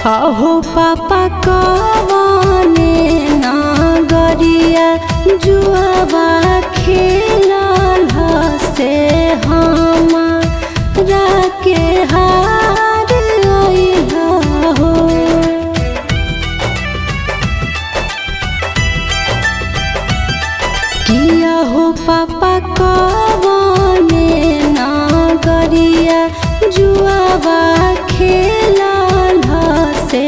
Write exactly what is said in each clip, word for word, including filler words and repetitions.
अहो पापा कवने नगरिया जुआबा खेलल से हमरा के हार अइला हो। किया हो पापा कवने नगरिया जुआबा खेलल से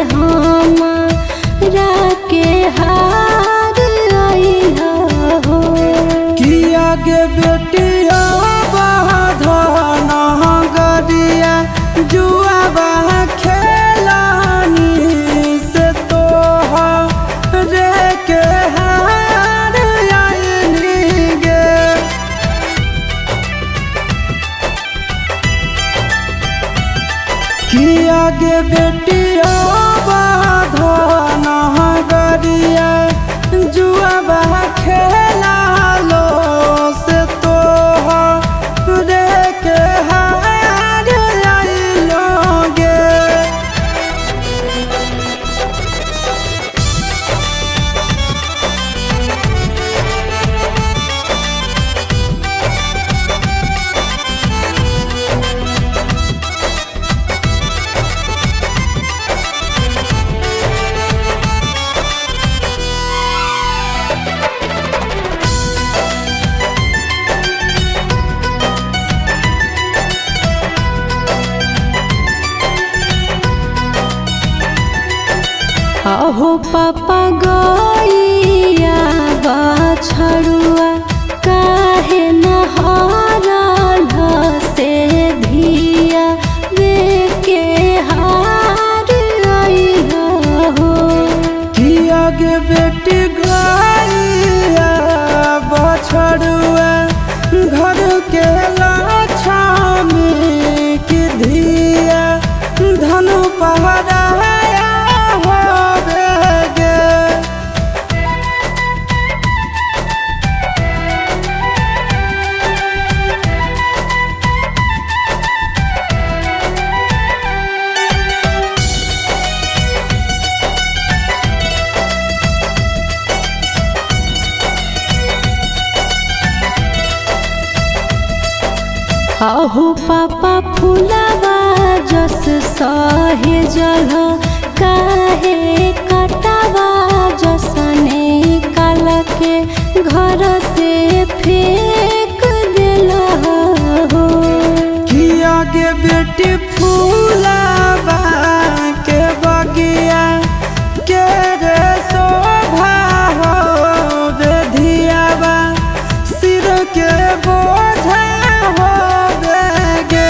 हमरा के हार अइला हो। किया गे बेटिया बाधन गरिया जुआबा खेलानी से तोहरे के हार अइली गे। किया गे बेटिया बाधन गरिया जुआबा खेला लो से तोहरे के हार अइलो गे। अहो पापा गइया बछड़ुआ काहे नहरल से धिया वे के हार अइला हो। किया गे बेटी गइया बछड़ुआ घर के लक्ष्मी की धिया धनु पहराया होवे गे। अहो पापा फूलवा जस सहे जल काहे कटवा जसने काल के घर से फेंक देला हो। किया गे बेटी फूलवा के बगिया के रे शोभा हो बेधियावा सिर के बोझा हो गे।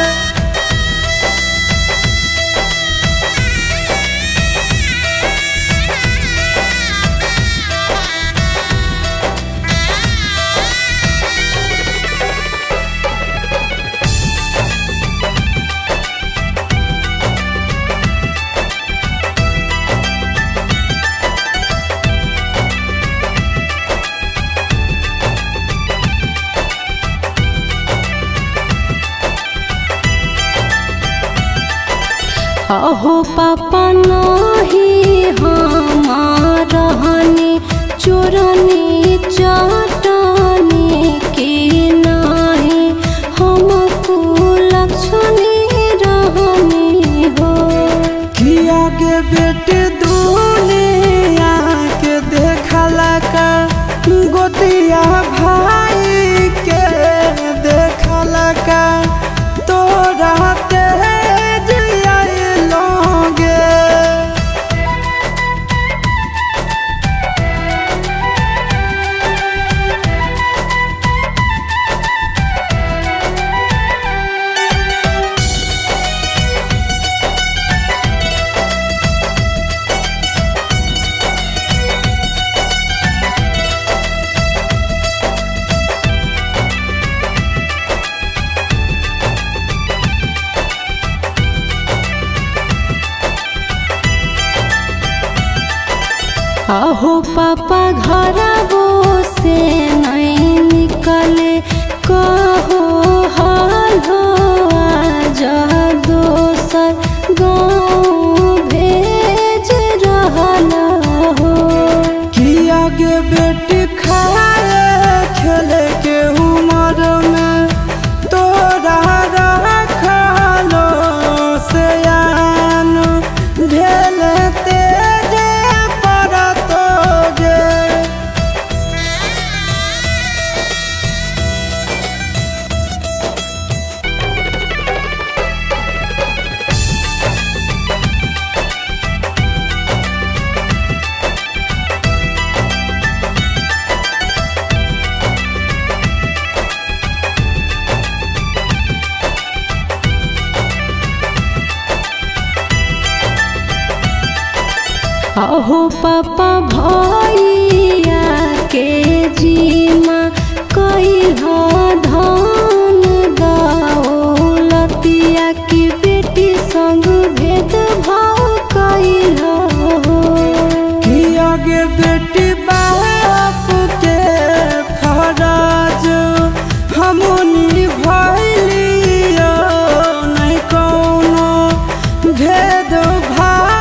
अहो पापा नहीं हमार रहनी चोरनी चटनी की नहीं हमको लक्ष्मी रहनी हो। किया गे बेटी दुनिया के देखला का गोतिया भाई के देखला का तोरा तेज अइलो गे। अहो पापा घरवो से नहीं निकले कहो हाल हो आज दोसर गाँव अहो पापा भैया के जीमा कइला धन दौलतिया की बेटी संग भेद भाव कइला कि आगे बेटी बाप के फराज हम निभाइलियो नहीं कौनो भेद भाव